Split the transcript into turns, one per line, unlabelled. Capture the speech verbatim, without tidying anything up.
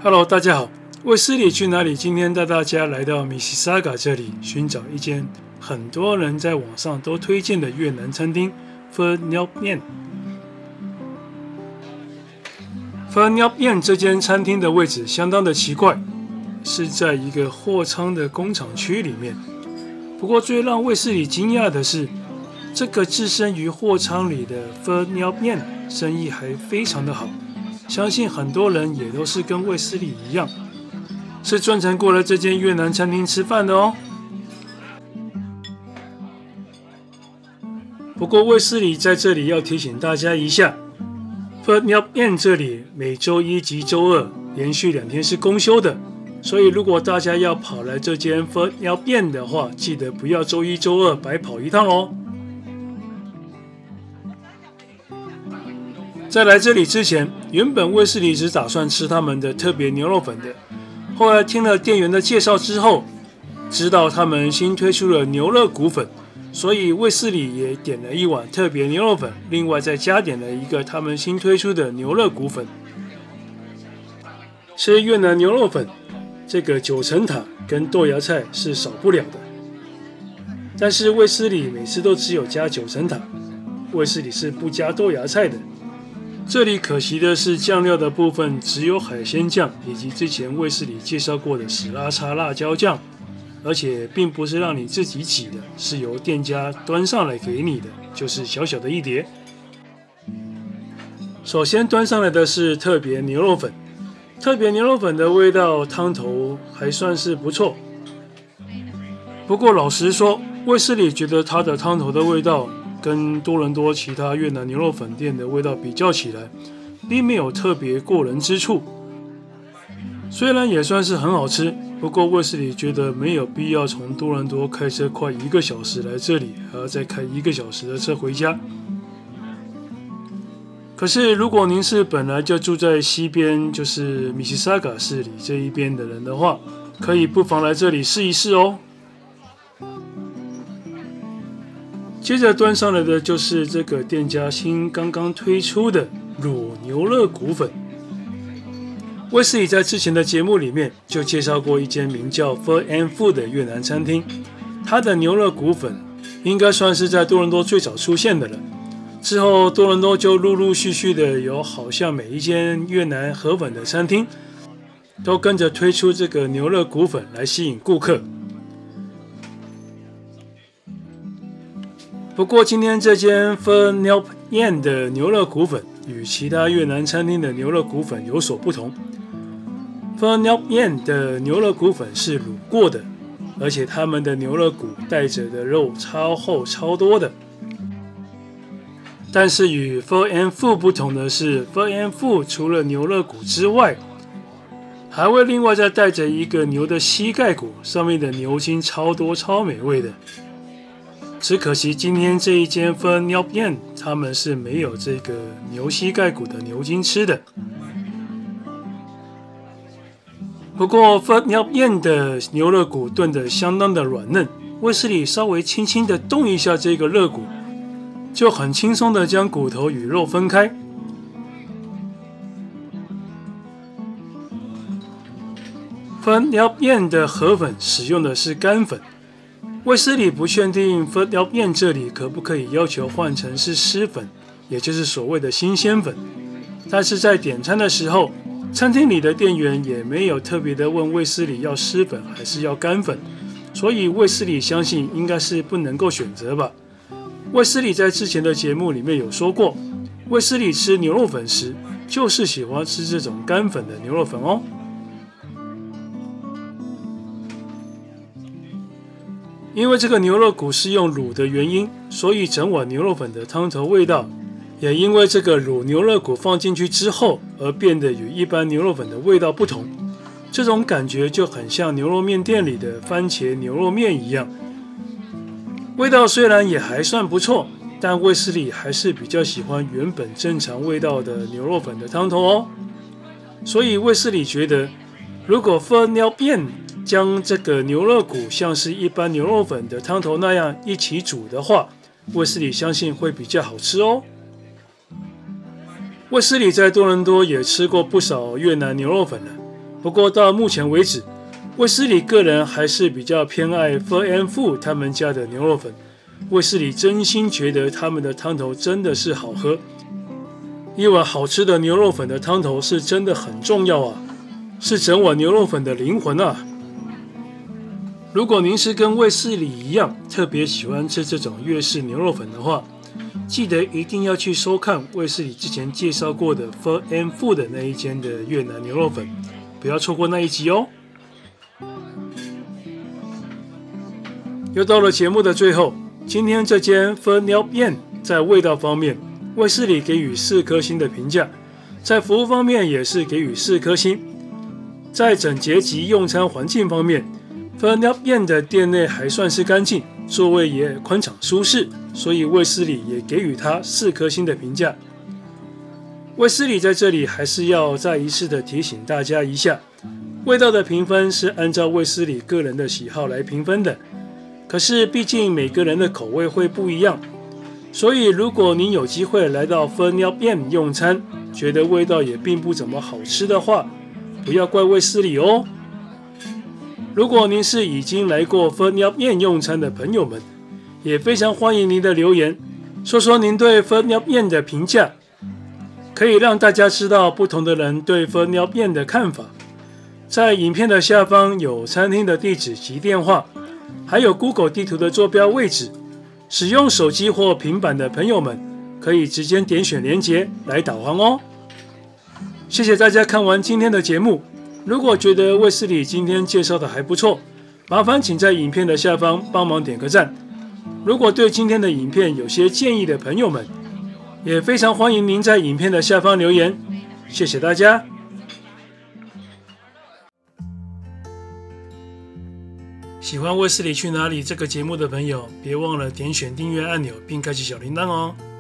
Hello， 大家好，卫斯理去哪里？今天带大家来到米西沙嘎这里，寻找一间很多人在网上都推荐的越南餐厅 Pho Nhot Nhang。Pho Nhot Nhang 这间餐厅的位置相当的奇怪，是在一个货仓的工厂区里面。不过最让卫斯理惊讶的是，这个置身于货仓里的 Pho Nhot Nhang 生意还非常的好。相信很多人也都是跟卫斯理一样，是专程过来这间越南餐厅吃饭的哦。不过卫斯理在这里要提醒大家一下 ，Pho Nhot Nhang 这里每周一及周二连续两天是公休的，所以如果大家要跑来这间 Pho Nhot Nhang 的话，记得不要周一周二白跑一趟哦。在来这里之前，原本卫斯理只打算吃他们的特别牛肉粉的，后来听了店员的介绍之后，知道他们新推出了牛肋骨粉，所以卫斯理也点了一碗特别牛肉粉，另外再加点了一个他们新推出的牛肋骨粉。吃越南牛肉粉，这个九层塔跟豆芽菜是少不了的，但是卫斯理每次都只有加九层塔，卫斯理是不加豆芽菜的。这里可惜的是，酱料的部分只有海鲜酱以及之前卫斯理介绍过的史拉叉辣椒酱，而且并不是让你自己挤的，是由店家端上来给你的，就是小小的一碟。首先端上来的是特别牛肉粉，特别牛肉粉的味道汤头还算是不错，不过老实说，卫斯理觉得它的汤头的味道跟多伦多其他越南牛肉粉店的味道比较起来，并没有特别过人之处。虽然也算是很好吃，不过卫斯理觉得没有必要从多伦多开车快一个小时来这里，还要再开一个小时的车回家。可是如果您是本来就住在西边，就是米西沙嘎市里这一边的人的话，可以不妨来这里试一试哦。接着端上来的就是这个店家新刚刚推出的卤牛肋骨粉。卫斯理在之前的节目里面就介绍过一间名叫 Pho and Food 的越南餐厅，它的牛肋骨粉应该算是在多伦多最早出现的了。之后多伦多就陆陆续续的有好像每一间越南河粉的餐厅都跟着推出这个牛肋骨粉来吸引顾客。不过今天这间 Pho Nhot Nhang 的牛肋骨粉与其他越南餐厅的牛肋骨粉有所不同。Pho Nhot Nhang 的牛肋骨粉是卤过的，而且他们的牛肋骨带着的肉超厚超多的。但是与 Pho and Food 不同的是 ，Pho and Food 除了牛肋骨之外，还会另外再带着一个牛的膝盖骨，上面的牛筋超多超美味的。只可惜今天这一间 Pho Nhot Nhang 他们是没有这个牛膝盖骨的牛筋吃的。不过 Pho Nhot Nhang 的牛肋骨炖得相当的软嫩，卫斯理稍微轻轻的动一下这个肋骨，就很轻松的将骨头与肉分开。Pho Nhot Nhang 的河粉使用的是干粉。卫斯理不确定 Pho Nhot Nhang 这里可不可以要求换成是湿粉，也就是所谓的新鲜粉。但是在点餐的时候，餐厅里的店员也没有特别的问卫斯理要湿粉还是要干粉，所以卫斯理相信应该是不能够选择吧。卫斯理在之前的节目里面有说过，卫斯理吃牛肉粉时就是喜欢吃这种干粉的牛肉粉哦。因为这个牛肋骨是用卤的原因，所以整碗牛肉粉的汤头味道也因为这个卤牛肋骨放进去之后而变得与一般牛肉粉的味道不同。这种感觉就很像牛肉面店里的番茄牛肉面一样。味道虽然也还算不错，但卫斯理还是比较喜欢原本正常味道的牛肉粉的汤头哦。所以卫斯理觉得，如果 Pho Nhot Nhang 将这个牛肋骨像是一般牛肉粉的汤头那样一起煮的话，卫斯理相信会比较好吃哦。卫斯理在多伦多也吃过不少越南牛肉粉了， 不过到目前为止，卫斯理个人还是比较偏爱 Fur and Food 他们家的牛肉粉。卫斯理真心觉得他们的汤头真的是好喝，一碗好吃的牛肉粉的汤头是真的很重要啊，是整碗牛肉粉的灵魂啊。如果您是跟卫斯理一样特别喜欢吃这种粤式牛肉粉的话，记得一定要去收看卫斯理之前介绍过的 Fur and Food 的那一间的越南牛肉粉，不要错过那一集哦。又到了节目的最后，今天这间 Pho Nhat Hien 在味道方面，卫斯理给予四颗星的评价，在服务方面也是给予四颗星。在整洁及用餐环境方面， Pho Nhat Hien 的店内还算是干净，座位也宽敞舒适，所以卫斯理也给予它四颗星的评价。卫斯理在这里还是要再一次的提醒大家一下，味道的评分是按照卫斯理个人的喜好来评分的。可是毕竟每个人的口味会不一样，所以如果您有机会来到 Pho Nhat Hien 用餐，觉得味道也并不怎么好吃的话，不要怪卫斯理哦。如果您是已经来过 Pho Nhat Hien 用餐的朋友们，也非常欢迎您的留言，说说您对 Pho Nhat Hien 的评价，可以让大家知道不同的人对 Pho Nhat Hien 的看法。在影片的下方有餐厅的地址及电话，还有 Google 地图的坐标位置，使用手机或平板的朋友们可以直接点选连结来导航哦。谢谢大家看完今天的节目，如果觉得卫斯理今天介绍的还不错，麻烦请在影片的下方帮忙点个赞。如果对今天的影片有些建议的朋友们，也非常欢迎您在影片的下方留言。谢谢大家。喜欢卫斯理去哪里这个节目的朋友，别忘了点选订阅按钮并开启小铃铛哦。